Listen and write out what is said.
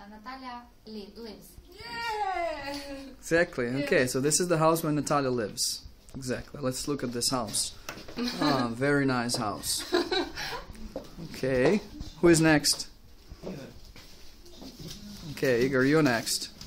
Natalia lives. Yeah! Exactly. Okay, so this is the house where Natalia lives. Exactly. Let's look at this house. Ah, very nice house. Okay. Who is next? Okay, Igor, you're next.